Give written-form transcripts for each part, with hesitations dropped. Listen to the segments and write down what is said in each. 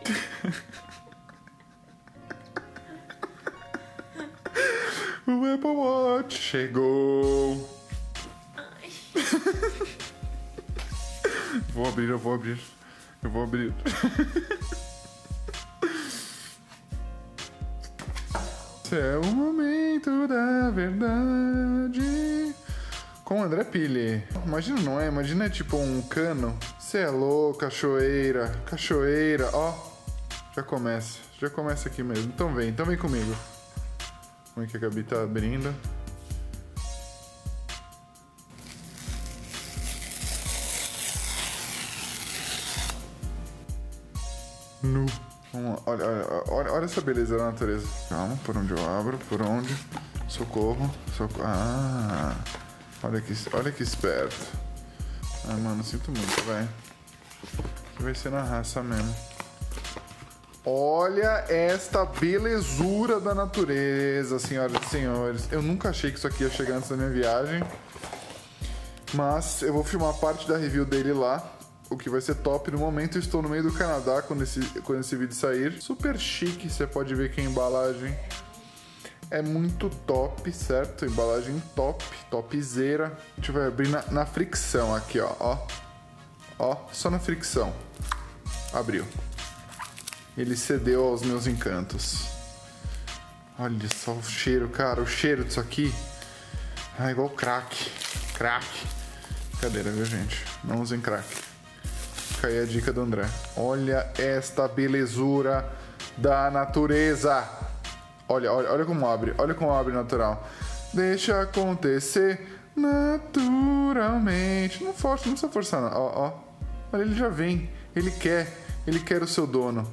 O Apple Watch chegou. Ai. Eu vou abrir. Esse é o momento da verdade. Com André Pili. Imagina, não é? Imagina tipo um cano. Cê é louco, cachoeira. Cachoeira, ó. Já começa aqui mesmo. Então vem comigo. Como é que a Gabi tá abrindo? Nu. Vamos lá. Olha essa beleza da natureza. Calma, por onde eu abro? Por onde? Socorro. Ah, olha que esperto. Ah, mano, sinto muito, velho. Vai ser na raça mesmo. Olha esta belezura da natureza, senhoras e senhores. Eu nunca achei que isso aqui ia chegar antes da minha viagem. Mas eu vou filmar parte da review dele lá. O que vai ser top. No momento eu estou no meio do Canadá quando esse vídeo sair. Super chique, você pode ver que a embalagem é muito top, certo? Embalagem top, topzera. A gente vai abrir na fricção aqui, ó. Ó, só na fricção. Abriu. Ele cedeu aos meus encantos. Olha só o cheiro, cara. O cheiro disso aqui é igual crack. Crack. Brincadeira, viu, gente? Não usem crack. Fica aí a dica do André. Olha esta belezura da natureza. Olha como abre. Olha como abre natural. Deixa acontecer naturalmente. Não precisa forçar, não. Ó. Olha, ele já vem. Ele quer o seu dono.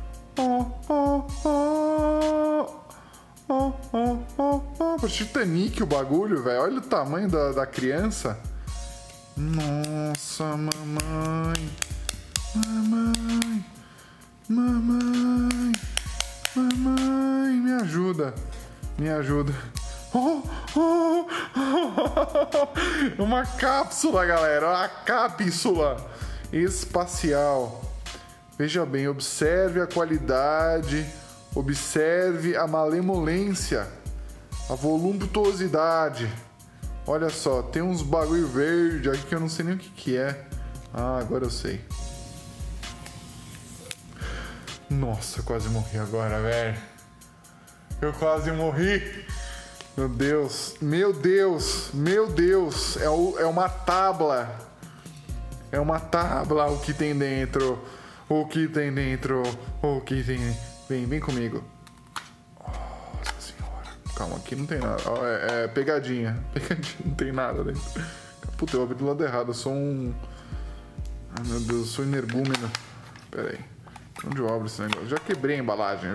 Parece Titanic o bagulho, velho. Olha o tamanho da criança. Nossa, mamãe, me ajuda. Uma cápsula, galera. Uma cápsula espacial. Veja bem, observe a qualidade, observe a malemolência, a voluptuosidade. Olha só, tem uns bagulho verde aqui que eu não sei nem o que é. Ah, agora eu sei. Nossa, quase morri agora, velho. Eu quase morri. Meu Deus. É uma tábua. É uma tábua o que tem dentro. Vem comigo. Nossa senhora. Calma, aqui não tem nada. Ó, é pegadinha. Não tem nada dentro. Puta, eu abri do lado errado. Eu sou um... Ai, meu Deus, eu sou energúmeno. Pera aí. Onde eu abro esse negócio? Já quebrei a embalagem,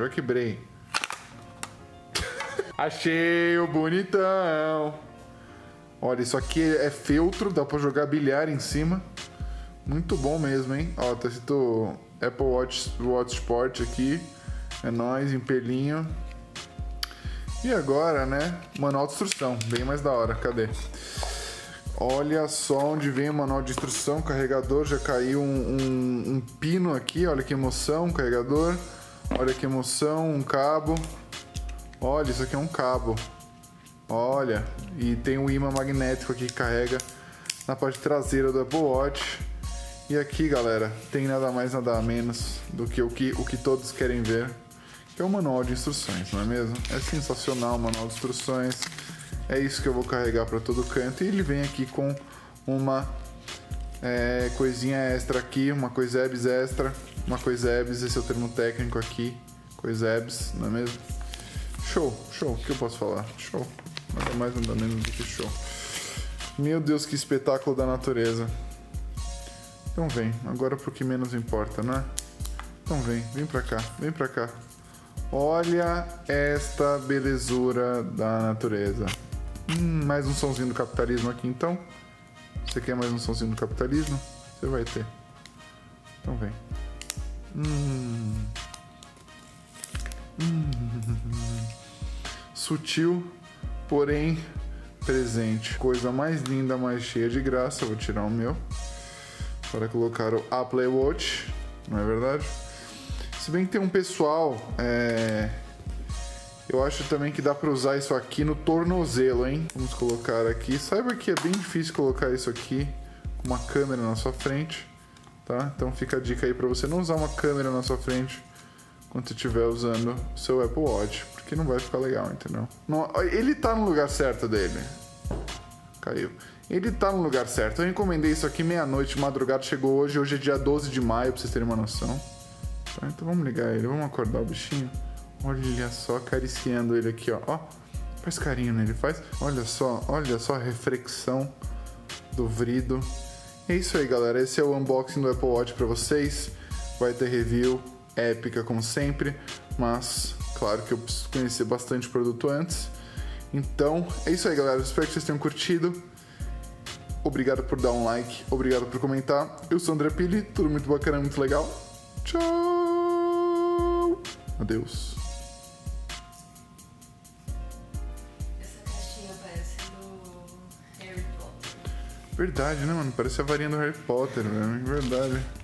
Achei o bonitão. Olha, isso aqui é feltro. Dá pra jogar bilhar em cima. Muito bom mesmo, hein? Ó, tá escrito Apple Watch Sport aqui. É nóis, em pelinho. E agora, né? Manual de instrução. Bem mais da hora. Cadê? Olha só onde vem o manual de instrução. Carregador. Já caiu um pino aqui. Olha que emoção. Carregador. Olha que emoção. Um cabo. Olha, isso aqui é um cabo. Olha. E tem um ímã magnético aqui que carrega na parte traseira do Apple Watch. E aqui, galera, tem nada mais, nada menos do que o que todos querem ver, que é o manual de instruções, não é mesmo? É sensacional o manual de instruções. É isso que eu vou carregar para todo canto. E ele vem aqui com uma coisinha extra aqui, uma coisebs extra. Uma coisebs, esse é o termo técnico aqui. Coisebs, não é mesmo? Show. O que eu posso falar? Show. Nada mais, nada menos do que show. Meu Deus, que espetáculo da natureza. Então vem, agora pro que menos importa, né? Então vem pra cá. Olha esta belezura da natureza. Mais um sonzinho do capitalismo aqui, então. Você quer mais um sonzinho do capitalismo? Você vai ter. Então vem. Sutil, porém presente. Coisa mais linda, mais cheia de graça. Eu vou tirar o meu para colocar o Apple Watch, não é verdade? Se bem que tem um pessoal, eu acho também que dá pra usar isso aqui no tornozelo, hein? Vamos colocar aqui. Saiba que é bem difícil colocar isso aqui com uma câmera na sua frente, tá? Então fica a dica aí pra você não usar uma câmera na sua frente quando você estiver usando o seu Apple Watch, porque não vai ficar legal, entendeu? Não, ele tá no lugar certo dele. Caiu. Ele tá no lugar certo. Eu encomendei isso aqui meia-noite, madrugada, chegou hoje. Hoje é dia 12 de maio, pra vocês terem uma noção. Tá, então vamos ligar ele, vamos acordar o bichinho. Olha só, acariciando ele aqui, ó. Faz carinho nele, faz. Olha só a reflexão do vrido. É isso aí, galera. Esse é o unboxing do Apple Watch pra vocês. Vai ter review épica, como sempre. Mas, claro que eu preciso conhecer bastante o produto antes. Então, é isso aí, galera. Espero que vocês tenham curtido. Obrigado por dar um like. Obrigado por comentar. Eu sou o André Pili. Tudo muito bacana, muito legal. Tchau! Adeus. Essa caixinha parece do Harry Potter. Verdade, né, mano? Parece a varinha do Harry Potter, velho. Verdade.